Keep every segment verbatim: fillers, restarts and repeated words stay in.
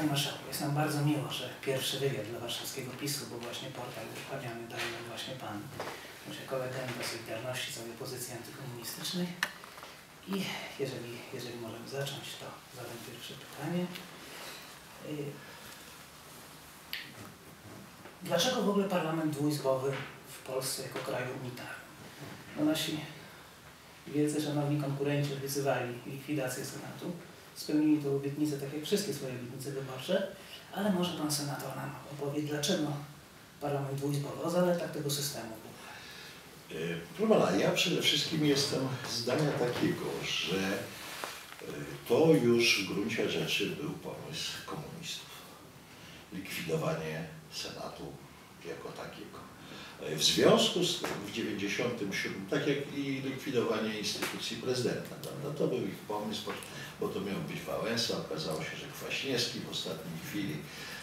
Panie Marszałku, jest nam bardzo miło, że pierwszy wywiad dla warszawskiego PiSu, bo właśnie portal uruchamiany daje nam właśnie Pan, jako legenda Solidarności, całej opozycji antykomunistycznej. I jeżeli, jeżeli możemy zacząć, to zadam pierwsze pytanie. Dlaczego w ogóle parlament dwuizbowy w Polsce jako kraju unitarnym? No nasi wielcy szanowni konkurenci obiecywali likwidację Senatu. Spełnili tę obietnicę, tak jak wszystkie swoje obietnice wyborcze, ale może Pan Senator nam opowie, dlaczego parlament dwuizbowy, o zaletach tego systemu. Proszę pana, ja przede wszystkim jestem zdania takiego, że to już w gruncie rzeczy był pomysł komunistów. Likwidowanie Senatu jako takiego. W związku z tym w dziewięćdziesiątym siódmym, tak jak i likwidowanie instytucji prezydenta, prawda? To był ich pomysł, bo to miał być Wałęsa, okazało się, że Kwaśniewski w ostatniej chwili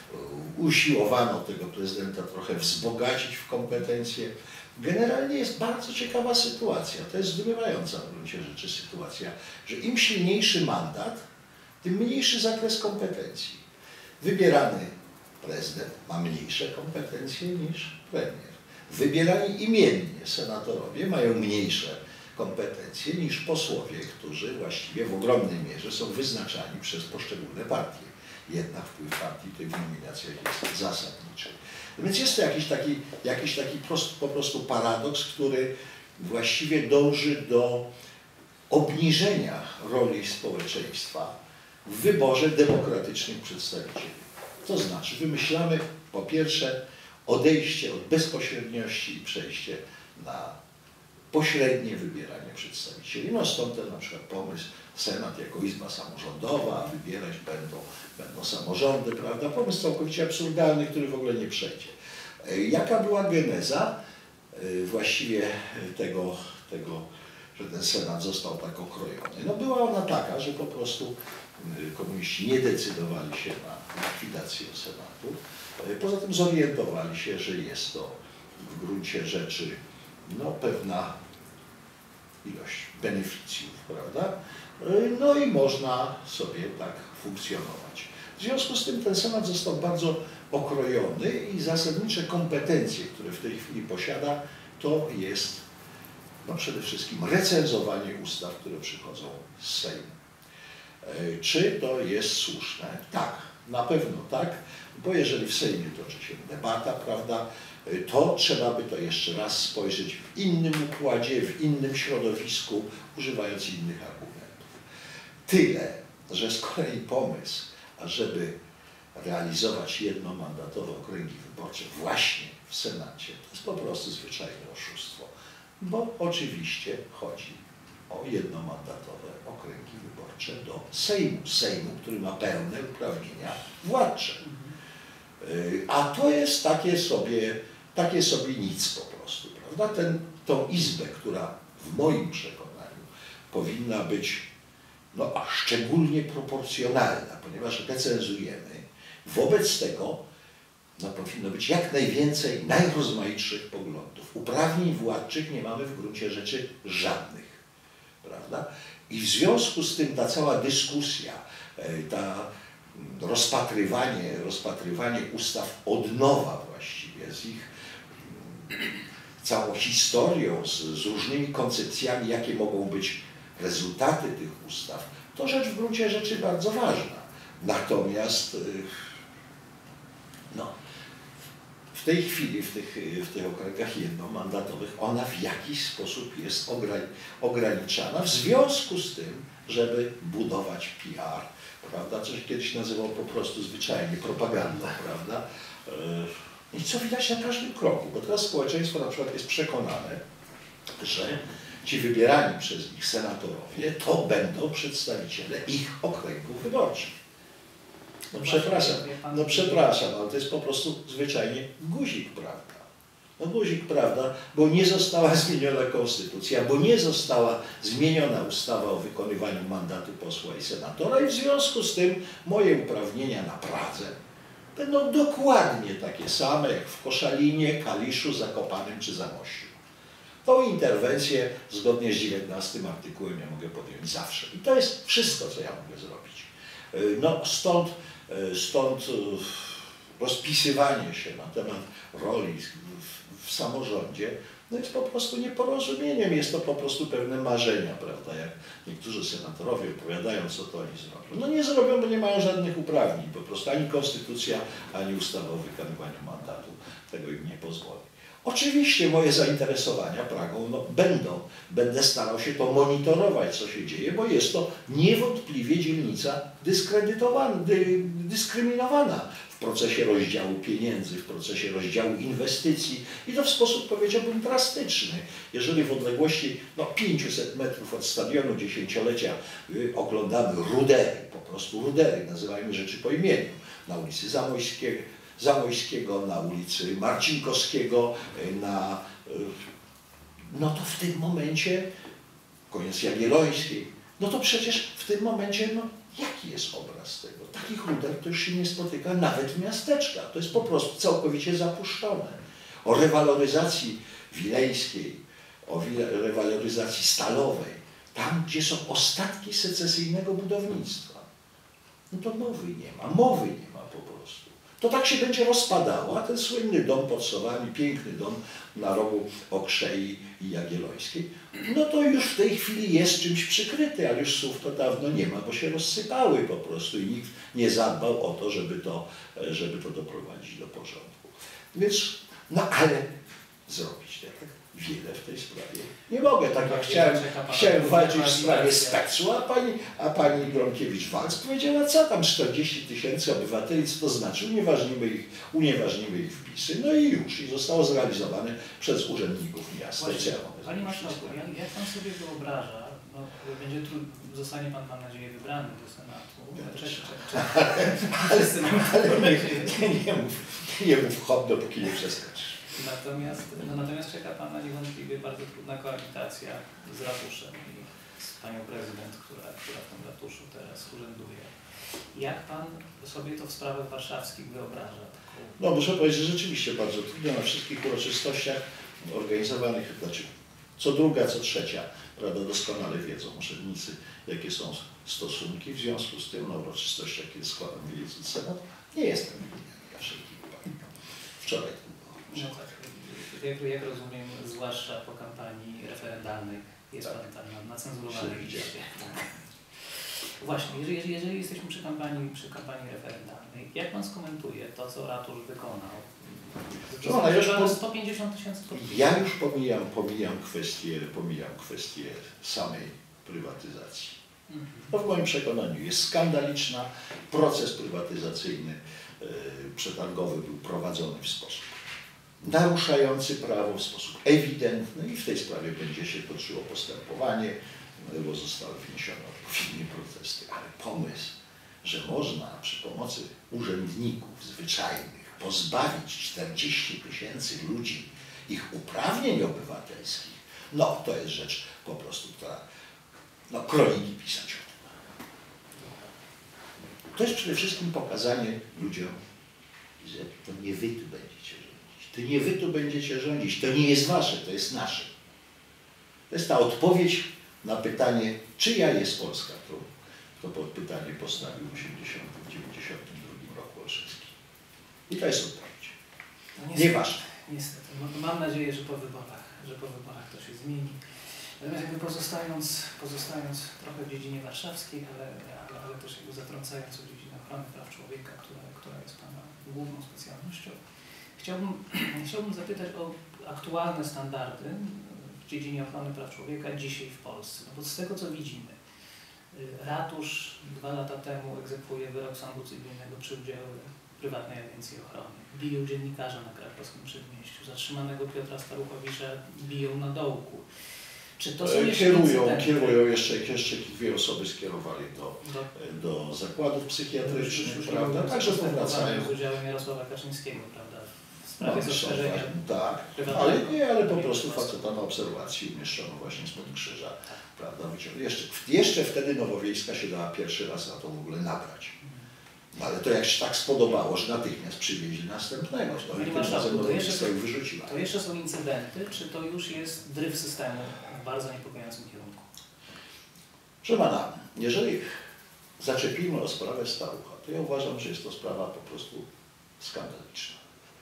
usiłowano tego prezydenta trochę wzbogacić w kompetencje. Generalnie jest bardzo ciekawa sytuacja, to jest zdumiewająca w gruncie rzeczy sytuacja, że im silniejszy mandat, tym mniejszy zakres kompetencji. Wybierany prezydent ma mniejsze kompetencje niż premier. Wybierani imiennie senatorowie mają mniejsze kompetencje niż posłowie, którzy właściwie w ogromnej mierze są wyznaczani przez poszczególne partie. Jednak wpływ partii w tych nominacjach jest zasadniczy. Więc jest to jakiś taki, jakiś taki prost, po prostu paradoks, który właściwie dąży do obniżenia roli społeczeństwa w wyborze demokratycznych przedstawicieli. To znaczy wymyślamy po pierwsze odejście od bezpośredniości i przejście na pośrednie wybieranie przedstawicieli. No stąd ten na przykład pomysł Senat jako izba samorządowa, wybierać będą, będą samorządy, prawda? Pomysł całkowicie absurdalny, który w ogóle nie przejdzie. Jaka była geneza właściwie tego, tego, że ten Senat został tak okrojony? No była ona taka, że po prostu komuniści nie decydowali się na likwidację Senatu. Poza tym zorientowali się, że jest to w gruncie rzeczy no, pewna ilość beneficjów, prawda? No i można sobie tak funkcjonować. W związku z tym ten Senat został bardzo okrojony i zasadnicze kompetencje, które w tej chwili posiada, to jest no, przede wszystkim recenzowanie ustaw, które przychodzą z Sejmu. Czy to jest słuszne? Tak, na pewno tak, bo jeżeli w Sejmie toczy się debata, prawda, to trzeba by to jeszcze raz spojrzeć w innym układzie, w innym środowisku, używając innych argumentów. Tyle, że z kolei pomysł, ażeby realizować jednomandatowe okręgi wyborcze właśnie w Senacie, to jest po prostu zwyczajne oszustwo, bo oczywiście chodzi o jednomandatowe okręgi wyborcze do Sejmu, Sejmu, który ma pełne uprawnienia władcze. A to jest takie sobie, takie sobie nic po prostu, prawda? Ten, tą izbę, która w moim przekonaniu powinna być no, a szczególnie proporcjonalna, ponieważ recenzujemy, wobec tego no, powinno być jak najwięcej najrozmaitszych poglądów. Uprawnień władczych nie mamy w gruncie rzeczy żadnych, prawda? I w związku z tym ta cała dyskusja, ta rozpatrywanie, rozpatrywanie ustaw od nowa właściwie, z ich całą historią, z, z różnymi koncepcjami, jakie mogą być rezultaty tych ustaw, to rzecz w gruncie rzeczy bardzo ważna. Natomiast no, w tej chwili, w tych, w tych okręgach jednomandatowych, ona w jakiś sposób jest ograniczana w związku z tym, żeby budować P R, prawda? Co się kiedyś nazywało po prostu zwyczajnie propagandą, prawda? I co widać na każdym kroku, bo teraz społeczeństwo na przykład jest przekonane, że ci wybierani przez nich senatorowie to będą przedstawiciele ich okręgów wyborczych. No przepraszam, no przepraszam, ale to jest po prostu zwyczajnie guzik, prawda? No guzik, prawda, bo nie została zmieniona konstytucja, bo nie została zmieniona ustawa o wykonywaniu mandatu posła i senatora i w związku z tym moje uprawnienia na Pradze będą dokładnie takie same jak w Koszalinie, Kaliszu, Zakopanem czy Zamościu. Tą interwencję zgodnie z dziewiętnastym artykułem ja mogę podjąć zawsze. I to jest wszystko, co ja mogę zrobić. No stąd Stąd rozpisywanie się na temat roli w, w samorządzie no jest po prostu nieporozumieniem, jest to po prostu pewne marzenia, prawda, jak niektórzy senatorowie opowiadają, co to oni zrobią. No nie zrobią, bo nie mają żadnych uprawnień, po prostu ani konstytucja, ani ustawa o wykonywaniu mandatu tego im nie pozwoli. Oczywiście moje zainteresowania Pragą no, będą, będę starał się to monitorować, co się dzieje, bo jest to niewątpliwie dzielnica dyskredytowana, dy, dyskryminowana w procesie rozdziału pieniędzy, w procesie rozdziału inwestycji i to w sposób, powiedziałbym, drastyczny. Jeżeli w odległości no, pięciuset metrów od stadionu dziesięciolecia y, oglądamy rudery, po prostu rudery, nazywajmy rzeczy po imieniu, na ulicy Zamojskiego, Zamojskiego, na ulicy Marcinkowskiego, na, no to w tym momencie, koniec Jagiellońskiej, no to przecież w tym momencie, no jaki jest obraz tego? Takich ruder to już się nie spotyka nawet w miasteczkach. To jest po prostu całkowicie zapuszczone. O rewaloryzacji wileńskiej, o rewaloryzacji stalowej, tam gdzie są ostatki secesyjnego budownictwa, no to mowy nie ma, mowy nie ma po prostu. To tak się będzie rozpadało, a ten słynny dom pod Sowami, piękny dom na rogu Okrzei i Jagiellońskiej, no to już w tej chwili jest czymś przykryty, ale już słów to dawno nie ma, bo się rozsypały po prostu i nikt nie zadbał o to, żeby to, żeby to doprowadzić do porządku. Więc, no ale zrobić tak wiele w tej sprawie nie mogę. Tak jak chciałem, chciałem walczyć w sprawie Specsu, a pani, a pani Gronkiewicz-Waltz powiedziała, co tam czterdzieści tysięcy obywateli, co to znaczy, unieważnimy ich, unieważnimy ich wpisy. No i już, i zostało zrealizowane przez urzędników miasta. Właśnie, Panie Marszałku, jak, jak Pan sobie wyobraża, no, będzie tu, zostanie Pan, mam nadzieję, wybrany do Senatu. Ja Cześć, cześć, cześć. Ale, ale nie, nie, nie mów, nie mów hop, dopóki nie przeskoczysz. Natomiast, no, natomiast czeka Pana niewątpliwie bardzo trudna koabitacja z ratuszem i z Panią Prezydent, która, która w tym ratuszu teraz urzęduje. Jak Pan sobie to w sprawach warszawskich wyobraża? Taką... No muszę powiedzieć, że rzeczywiście bardzo trudno na wszystkich uroczystościach organizowanych, znaczy co druga, co trzecia, prawda, doskonale wiedzą urzędnicy, jakie są stosunki, w związku z tym na uroczystościach, kiedy składam wielki Senat, nie jestem na wszelkich wypadkach. Wczoraj No tak, jak, jak rozumiem, zwłaszcza po kampanii referendalnej jest tak. Pan tam na, na cenzurowanej liście. Właśnie, jeżeli, jeżeli jesteśmy przy kampanii, przy kampanii referendalnej, jak Pan skomentuje to, co ratusz wykonał? No, ja, już po, sto pięćdziesiąt tysięcy podpisów. ja już pomijam, pomijam, kwestię, pomijam kwestię samej prywatyzacji. Mhm. No w moim przekonaniu jest skandaliczna. Proces prywatyzacyjny yy, przetargowy był prowadzony w sposób naruszający prawo, w sposób ewidentny i w tej sprawie będzie się toczyło postępowanie, bo zostały wniesione odpowiednie protesty. Ale pomysł, że można przy pomocy urzędników zwyczajnych pozbawić czterdzieści tysięcy ludzi ich uprawnień obywatelskich, no to jest rzecz po prostu, która, no kroniki pisać o tym. To jest przede wszystkim pokazanie ludziom, że to nie wy tu będziecie rządzić. To nie wy tu będziecie rządzić, to nie jest wasze, to jest nasze. To jest ta odpowiedź na pytanie, czyja jest Polska, to, to pytanie postawił w osiemdziesiątym, dziewięćdziesiątym drugim roku Olszewski. I to jest odpowiedź. No nie wasze. Niestety. Mam nadzieję, że po wyborach, że po wyborach to się zmieni. Natomiast jakby pozostając, pozostając trochę w dziedzinie warszawskiej, ale, ale, ale też jakby zatrącając o dziedzinę ochrony praw człowieka, która, która jest Pana główną specjalnością, chciałbym, chciałbym zapytać o aktualne standardy w dziedzinie ochrony praw człowieka dzisiaj w Polsce. No bo z tego, co widzimy, ratusz dwa lata temu egzekwuje wyrok sądu cywilnego przy udziale prywatnej agencji ochrony. Biją dziennikarza na krakowskim Przedmieściu. Zatrzymanego Piotra Staruchowicza biją na dołku. Czy to są jeszcze kierują, kierują jeszcze, jeszcze dwie osoby skierowali do, do, do zakładów psychiatrycznych, już, już, prawda? Także powracają. Z udziałem Jarosława Kaczyńskiego, prawda? W sprawie zastrzeżenia. Tak, ale nie, ale po prostu faceta na obserwacji umieszczono właśnie spod krzyża, tak. Prawda? Jeszcze, jeszcze wtedy Nowowiejska się dała pierwszy raz na to w ogóle nabrać. No ale to jak się tak spodobało, że natychmiast przywieźli następnego, to i tym razem Nowowiejska już wyrzuciła. To jeszcze są incydenty, czy to już jest dryf systemu w bardzo niepokojącym kierunku? Proszę pana, jeżeli zaczepimy o sprawę Starucha, to ja uważam, że jest to sprawa po prostu skandaliczna.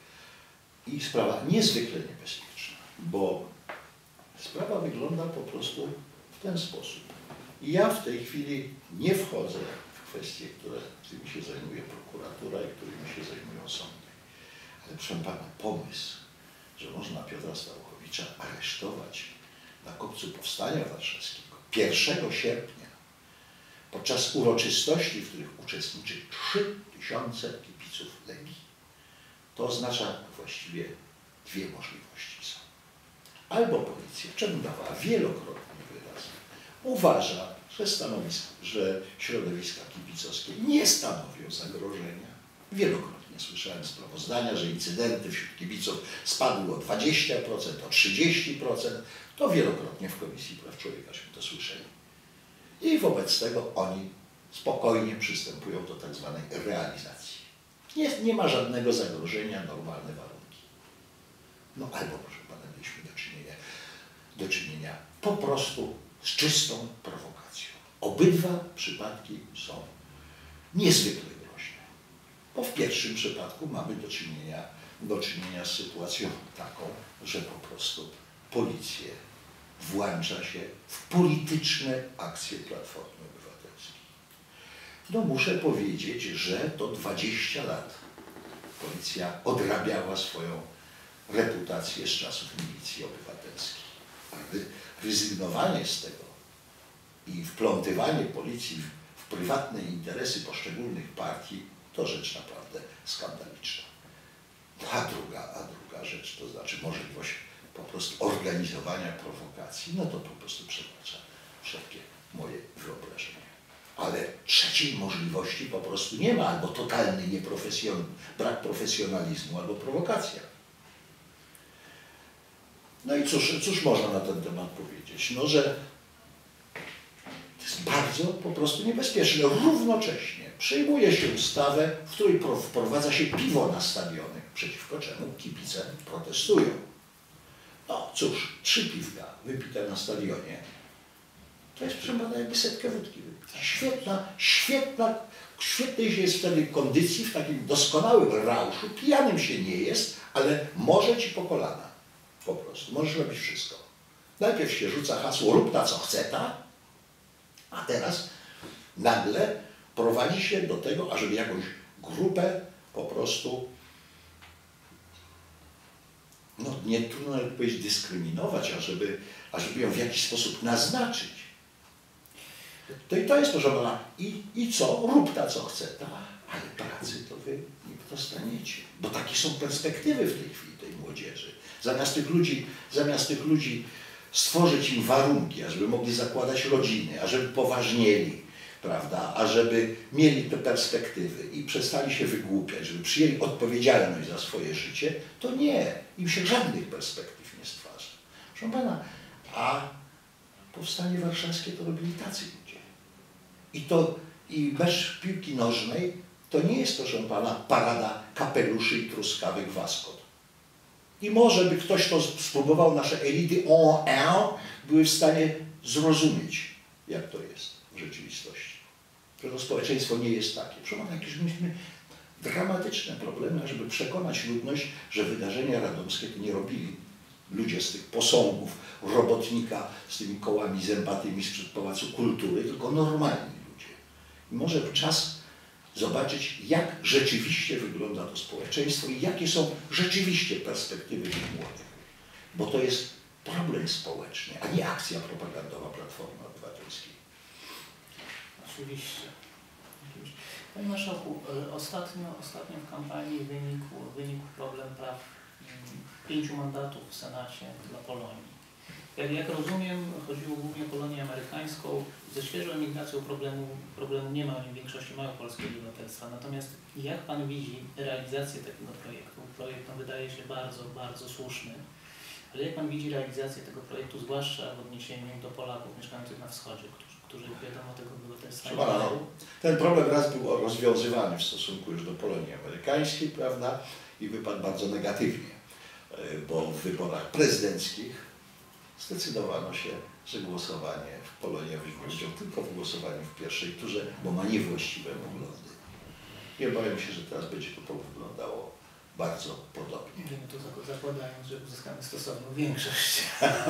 I sprawa niezwykle niebezpieczna, bo sprawa wygląda po prostu w ten sposób. I ja w tej chwili nie wchodzę w kwestie, które, którymi się zajmuje prokuratura i którymi się zajmują sądy. Ale proszę pana, pomysł, że można Piotra Stałkowicza aresztować na kopcu Powstania Warszawskiego pierwszego sierpnia podczas uroczystości, w których uczestniczy trzy tysiące kibiców Legii, to oznacza właściwie dwie możliwości są. Albo policja, czemu dawała wielokrotnie wyraz, uważa, że stanowisko, że środowiska kibicowskie nie stanowią zagrożenia. Wielokrotnie słyszałem sprawozdania, że incydenty wśród kibiców spadły o dwadzieścia procent, o trzydzieści procent. To wielokrotnie w Komisji Praw Człowiekaśmy to słyszeli. I wobec tego oni spokojnie przystępują do tak zwanej realizacji. Nie, nie ma żadnego zagrożenia, normalne warunki. No albo, proszę pana, mieliśmy do czynienia, do czynienia po prostu z czystą prowokacją. Obydwa przypadki są niezwykle groźne. Bo w pierwszym przypadku mamy do czynienia, do czynienia z sytuacją taką, że po prostu policja włącza się w polityczne akcje Platformy Obywatelskiej. No muszę powiedzieć, że to dwadzieścia lat policja odrabiała swoją reputację z czasów milicji obywatelskiej. Ale rezygnowanie z tego i wplątywanie policji w, w prywatne interesy poszczególnych partii to rzecz naprawdę skandaliczna. A druga, a druga rzecz, to znaczy możliwość po prostu organizowania prowokacji, no to po prostu przekracza wszelkie moje wyobrażenia. Ale trzeciej możliwości po prostu nie ma, albo totalny nieprofesjon, brak profesjonalizmu, albo prowokacja. No i cóż, cóż można na ten temat powiedzieć? No, że to jest bardzo po prostu niebezpieczne. Równocześnie przyjmuje się ustawę, w której wprowadza się piwo na stadiony, przeciwko czemu kibice protestują. No cóż, trzy piwka wypite na stadionie, to jest, proszę pana, jakby setkę wódki wypita. Świetna, świetna, świetnej się jest wtedy kondycji, w takim doskonałym rauszu, pijanym się nie jest, ale może ci po kolana. Po prostu, możesz robić wszystko. Najpierw się rzuca hasło rób ta co chce ta, a teraz nagle prowadzi się do tego, ażeby jakąś grupę po prostu, no nie trudno nawet powiedzieć dyskryminować, ażeby, ażeby ją w jakiś sposób naznaczyć. To i to jest, proszę pana, i, i co? Rób ta co chce ta, ale pracy to wy nie dostaniecie. Bo takie są perspektywy w tej chwili tej młodzieży. Zamiast tych ludzi, zamiast tych ludzi stworzyć im warunki, ażeby mogli zakładać rodziny, ażeby poważnieli, prawda, ażeby mieli te perspektywy i przestali się wygłupiać, żeby przyjęli odpowiedzialność za swoje życie, to nie, im się żadnych perspektyw nie stwarza. Proszę pana, a Powstanie Warszawskie to robili tacy ludzie. I to, i mecz piłki nożnej to nie jest, proszę pana, parada kapeluszy i truskawek waskot. I może by ktoś, kto spróbował nasze elity en un, były w stanie zrozumieć, jak to jest w rzeczywistości. Że to społeczeństwo nie jest takie. Proszę pana, jakieś myśmy dramatyczne problemy, żeby przekonać ludność, że wydarzenia radomskie to nie robili ludzie z tych posągów robotnika z tymi kołami zębatymi sprzed Pałacu Kultury, tylko normalni ludzie. I może czas zobaczyć, jak rzeczywiście wygląda to społeczeństwo i jakie są rzeczywiście perspektywy tych młodych. Bo to jest problem społeczny, a nie akcja propagandowa Platformy Obywatelskiej. Oczywiście. Panie Marszałku, ostatnio, ostatnio w kampanii wynikł, wynikł problem praw pięciu mandatów w Senacie dla Polonii. Jak, jak rozumiem, chodziło głównie o Polonię amerykańską. Ze świeżą emigracją problemu, problemu nie ma, oni w większości mają polskiego obywatelstwa. Natomiast jak Pan widzi realizację takiego projektu? Projekt to wydaje się bardzo, bardzo słuszny. Ale jak Pan widzi realizację tego projektu, zwłaszcza w odniesieniu do Polaków mieszkających na wschodzie, którzy, którzy wiadomo tego obywatelstwa nie mają? Ten problem raz był rozwiązywany w stosunku już do Polonii amerykańskiej, prawda? I wypadł bardzo negatywnie, bo w wyborach prezydenckich zdecydowano się, że głosowanie w Polonii weźmie udział tylko w głosowaniu w pierwszej turze, bo ma niewłaściwe poglądy. I obawiam się, że teraz będzie to, to wyglądało bardzo podobnie. Mówimy tu zakładając, że uzyskamy stosowną większość.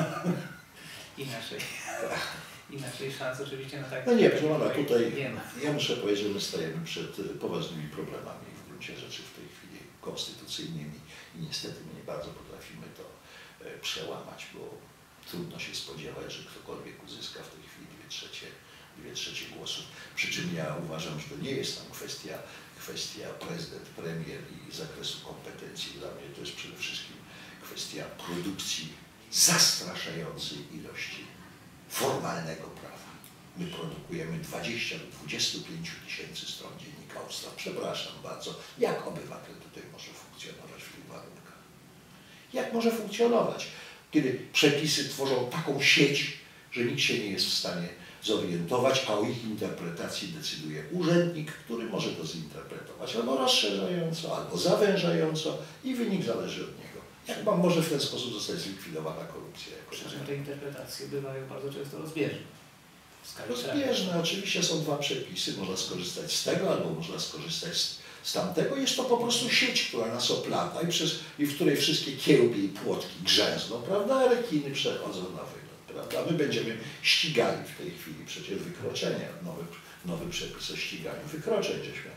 Inaczej. Inaczej szans oczywiście na tak. No nie, proszę pana, tutaj nie ma. ja muszę powiedzieć, że my stajemy przed poważnymi problemami w gruncie rzeczy w tej chwili konstytucyjnymi i niestety my nie bardzo potrafimy to przełamać, bo trudno się spodziewać, że ktokolwiek uzyska w tej chwili dwie trzecie, dwie trzecie głosów. Przy czym ja uważam, że to nie jest tam kwestia, kwestia prezydent, premier i zakresu kompetencji. Dla mnie to jest przede wszystkim kwestia produkcji zastraszającej ilości formalnego prawa. My produkujemy dwadzieścia do dwudziestu pięciu tysięcy stron dziennika ustaw. Przepraszam bardzo, jak obywatel tutaj może funkcjonować w tych warunkach? Jak może funkcjonować, kiedy przepisy tworzą taką sieć, że nikt się nie jest w stanie zorientować, a o ich interpretacji decyduje urzędnik, który może to zinterpretować albo rozszerzająco, albo zawężająco i wynik zależy od niego. Jak pan może w ten sposób zostać zlikwidowana korupcja? Przy czym te interpretacje bywają bardzo często rozbieżne. Rozbieżne, oczywiście są dwa przepisy, można skorzystać z tego, albo można skorzystać z, z tamtego. Jest to po prostu sieć, która nas oplata i, przez, i w której wszystkie kiełbie i płotki grzęzną, prawda, a rekiny przechodzą na wygląd, prawda. My będziemy ścigali w tej chwili przecież wykroczenia, nowy, nowy przepis o ściganiu wykroczeń, żeśmy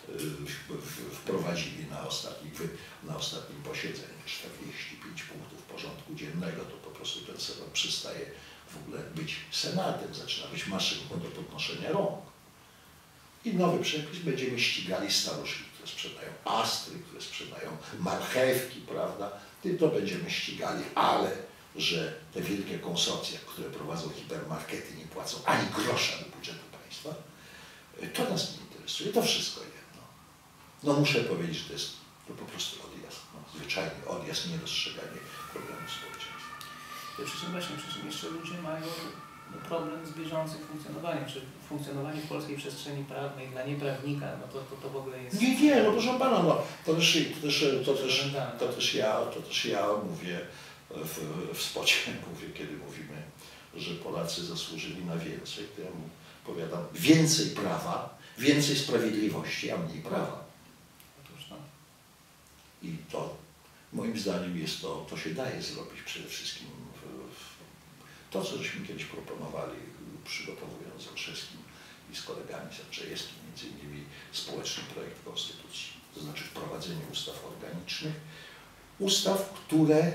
wprowadzili na ostatnim, na ostatnim posiedzeniu czterdzieści pięć punktów porządku dziennego, to po prostu ten Senat przestaje w ogóle być Senatem, zaczyna być maszynką do podnoszenia rąk. I nowy przepis będziemy ścigali staruszki, które sprzedają astry, które sprzedają marchewki, prawda? I to będziemy ścigali, ale że te wielkie konsorcja, które prowadzą hipermarkety, nie płacą ani grosza do budżetu państwa, to nas nie interesuje, to wszystko jedno. No muszę powiedzieć, że to jest to po prostu odjazd, no, zwyczajny odjazd, niedostrzeganie problemu społeczeństwa. Przy czym właśnie, przy czym jeszcze ludzie mają problem z bieżącym funkcjonowaniem, czy funkcjonowanie w polskiej przestrzeni prawnej dla nieprawnika, no to, to, to w ogóle jest... Nie, nie, no proszę pana, no, to, też, to, też, to, też, to, też ja, to też ja mówię w, w spocie, mówię, kiedy mówimy, że Polacy zasłużyli na więcej, to ja mu powiadam, więcej prawa, więcej sprawiedliwości, a mniej prawa. Otóż to. I to, moim zdaniem, jest to, to się daje zrobić przede wszystkim w, w to, co żeśmy kiedyś proponowali, przygotowując z Olszewskim i z kolegami z Andrzejewskim, między innymi społeczny projekt konstytucji, to znaczy wprowadzenie ustaw organicznych, ustaw, które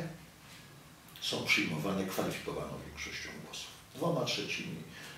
są przyjmowane kwalifikowaną większością głosów, dwoma trzecimi,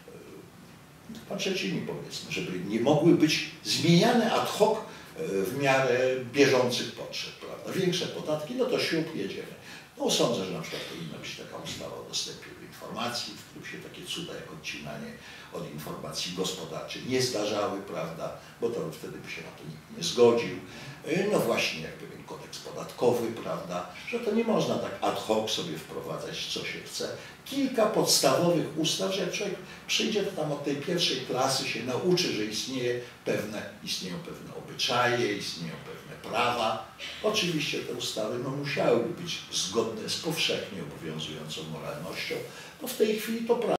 dwoma trzecimi powiedzmy, żeby nie mogły być zmieniane ad hoc w miarę bieżących potrzeb, prawda? Większe podatki, no to siup, jedziemy. No sądzę, że na przykład powinna być taka ustawa o dostępie do informacji, w którym się takie cuda jak odcinanie od informacji gospodarczych nie zdarzały, prawda, bo to wtedy by się na to nikt nie zgodził. No właśnie, jak pewien kodeks podatkowy, prawda, że to nie można tak ad hoc sobie wprowadzać, co się chce. Kilka podstawowych ustaw, że jak człowiek przyjdzie, to tam od tej pierwszej klasy się nauczy, że istnieje pewne, istnieją pewne obyczaje, istnieją pewne prawa. Oczywiście te ustawy no, musiałyby być zgodne z powszechnie obowiązującą moralnością, bo w tej chwili to prawo